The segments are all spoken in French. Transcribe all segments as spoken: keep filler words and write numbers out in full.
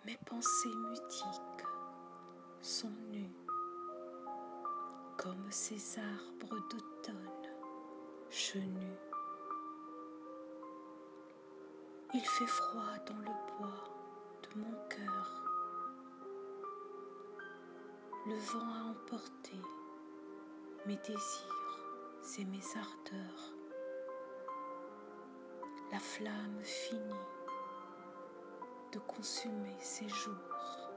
Mes pensées mutiques sont nues comme ces arbres d'automne chenus. Il fait froid dans le bois de mon cœur. Le vent a emporté mes désirs et mes ardeurs. La flamme finit de consumer ses jours.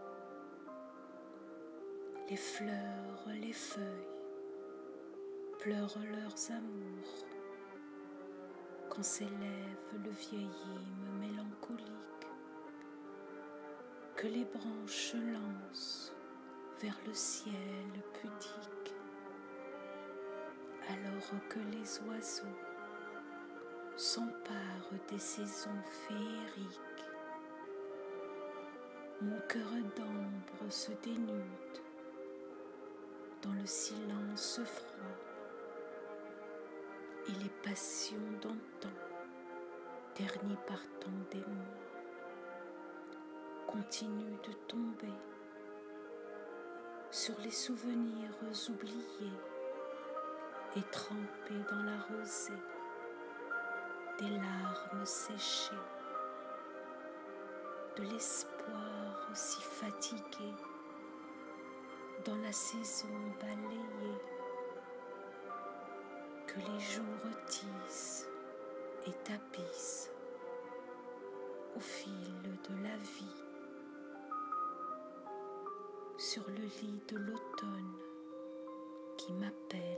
Les fleurs, les feuilles pleurent leurs amours quand s'élève le vieil hymne mélancolique que les branches lancent vers le ciel pudique, alors que les oiseaux s'emparent des saisons féeriques. Mon cœur d'ambre se dénude dans le silence froid et les passions d'antan, ternies par tant d'émoi, continuent de tomber sur les souvenirs oubliés et trempés dans la rosée des larmes séchées, de l'espoir si fatigué dans la saison balayée que les jours tissent et tapissent au fil de la vie. Sur le lit de l'automne qui m'appelle